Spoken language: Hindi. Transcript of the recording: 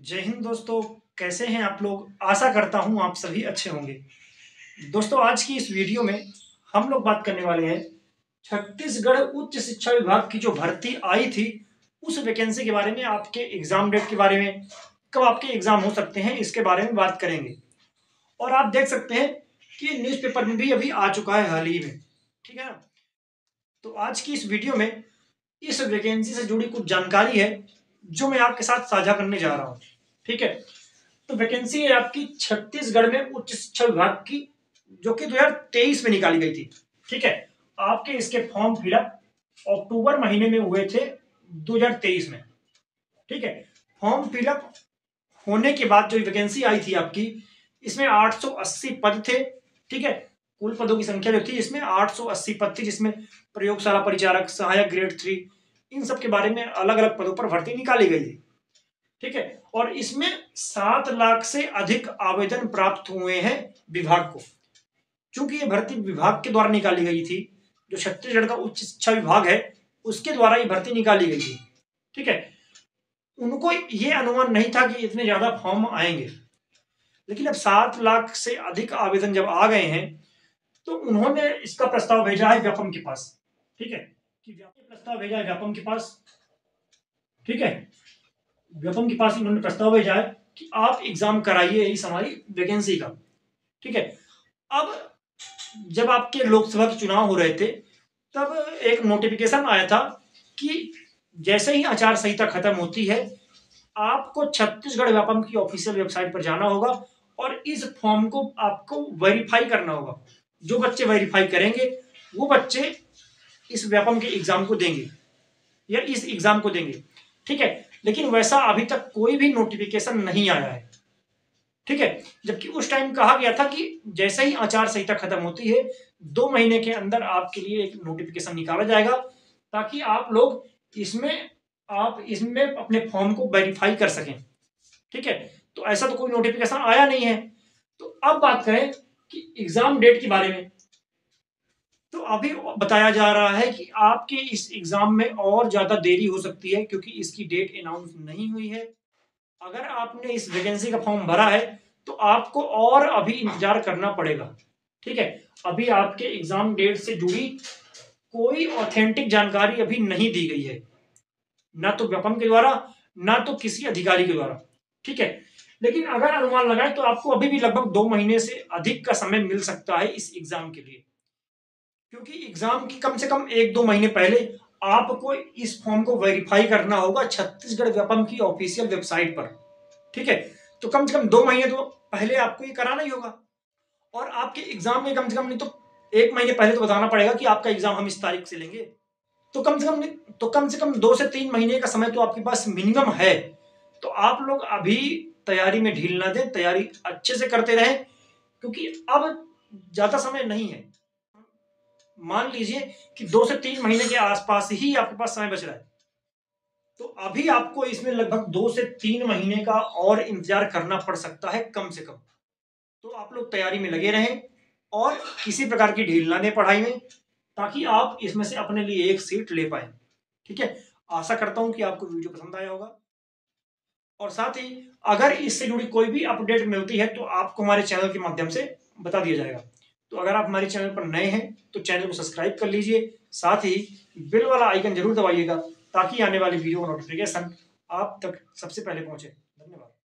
जय हिंद दोस्तों। कैसे हैं आप लोग? आशा करता हूं आप सभी अच्छे होंगे। दोस्तों, आज की इस वीडियो में हम लोग बात करने वाले हैं छत्तीसगढ़ उच्च शिक्षा विभाग की जो भर्ती आई थी उस वैकेंसी के बारे में, आपके एग्जाम डेट के बारे में, कब आपके एग्जाम हो सकते हैं इसके बारे में बात करेंगे। और आप देख सकते हैं कि न्यूज़पेपर में भी अभी आ चुका है हाल ही में, ठीक है ना। तो आज की इस वीडियो में इस वैकेंसी से जुड़ी कुछ जानकारी है जो मैं आपके साथ साझा करने जा रहा हूँ, ठीक है। तो वैकेंसी है आपकी छत्तीसगढ़ में उच्च शिक्षा विभाग की, जो कि 2023 में निकाली गई थी, ठीक है। आपके इसके फॉर्म फिलअप अक्टूबर महीने में हुए थे 2023 में, ठीक है। फॉर्म फिलअप होने के बाद जो वैकेंसी आई थी आपकी, इसमें 880 पद थे, ठीक है। कुल पदों की संख्या जो थी इसमें 880 पद थी, जिसमें प्रयोगशाला परिचारक, सहायक ग्रेड 3, इन सब के बारे में अलग अलग पदों पर भर्ती निकाली गई थी, ठीक है। और इसमें 7 लाख से अधिक आवेदन प्राप्त हुए हैं विभाग को। चूंकि ये भर्ती विभाग के द्वारा निकाली गई थी, जो छत्तीसगढ़ का उच्च शिक्षा विभाग है उसके द्वारा ये भर्ती निकाली गई थी, ठीक है। उनको ये अनुमान नहीं था कि इतने ज्यादा फॉर्म आएंगे, लेकिन अब 7 लाख से अधिक आवेदन जब आ गए हैं तो उन्होंने इसका प्रस्ताव भेजा है व्यापम के पास, ठीक है। कि प्रस्ताव भेजा है व्यापम के पास, ठीक है। व्यापम के पास इन्होंने प्रस्ताव भेजा है कि आप एग्जाम कराइए इस हमारी वैकेंसी का, ठीक है। अब जब आपके लोकसभा के चुनाव हो रहे थे तब एक नोटिफिकेशन आया था कि जैसे ही आचार संहिता खत्म होती है आपको छत्तीसगढ़ व्यापम की ऑफिशियल वेबसाइट पर जाना होगा और इस फॉर्म को आपको वेरीफाई करना होगा। जो बच्चे वेरीफाई करेंगे वो बच्चे इस व्यापम के एग्जाम को देंगे या इस एग्जाम को देंगे, ठीक है। लेकिन वैसा अभी तक कोई भी नोटिफिकेशन नहीं आया है, ठीक है। जबकि उस टाइम कहा गया था कि जैसे ही आचार संहिता खत्म होती है 2 महीने के अंदर आपके लिए एक नोटिफिकेशन निकाला जाएगा, ताकि आप इसमें अपने फॉर्म को वेरीफाई कर सकें, ठीक है। तो ऐसा तो कोई नोटिफिकेशन आया नहीं है। तो अब बात करें कि एग्जाम डेट के बारे में, तो अभी बताया जा रहा है कि आपके इस एग्जाम में और ज्यादा देरी हो सकती है, क्योंकि इसकी डेट अनाउंस नहीं हुई है। अगर आपने इस वैकेंसी का फॉर्म भरा है तो आपको और अभी इंतजार करना पड़ेगा, ठीक है। अभी आपके एग्जाम डेट से जुड़ी कोई ऑथेंटिक जानकारी अभी नहीं दी गई है, ना तो व्यापम के द्वारा ना तो किसी अधिकारी के द्वारा, ठीक है। लेकिन अगर अनुमान लगाए तो आपको अभी भी लगभग 2 महीने से अधिक का समय मिल सकता है इस एग्जाम के लिए, क्योंकि एग्जाम की कम से कम 1-2 महीने पहले आपको इस फॉर्म को वेरीफाई करना होगा छत्तीसगढ़ व्यापम की ऑफिशियल वेबसाइट पर, ठीक है। तो कम से कम 2 महीने तो पहले आपको ये कराना ही होगा। और आपके एग्जाम में कम से कम नहीं तो 1 महीने पहले तो बताना पड़ेगा कि आपका एग्जाम हम इस तारीख से लेंगे। तो कम से कम 2 से 3 महीने का समय तो आपके पास मिनिमम है। तो आप लोग अभी तैयारी में ढील ना दें, तैयारी अच्छे से करते रहें, क्योंकि अब ज्यादा समय नहीं है। मान लीजिए कि 2 से 3 महीने के आसपास ही आपके पास समय बच रहा है, तो अभी आपको इसमें लगभग 2 से 3 महीने का और इंतजार करना पड़ सकता है कम से कम। तो आप लोग तैयारी में लगे रहें और किसी प्रकार की ढील ना दें पढ़ाई में, ताकि आप इसमें से अपने लिए एक सीट ले पाए, ठीक है। आशा करता हूं कि आपको वीडियो पसंद आया होगा, और साथ ही अगर इससे जुड़ी कोई भी अपडेट मिलती है तो आपको हमारे चैनल के माध्यम से बता दिया जाएगा। तो अगर आप हमारे चैनल पर नए हैं तो चैनल को सब्सक्राइब कर लीजिए, साथ ही बेल वाला आइकन जरूर दबाइएगा, ताकि आने वाली वीडियो का नोटिफिकेशन आप तक सबसे पहले पहुंचे। धन्यवाद।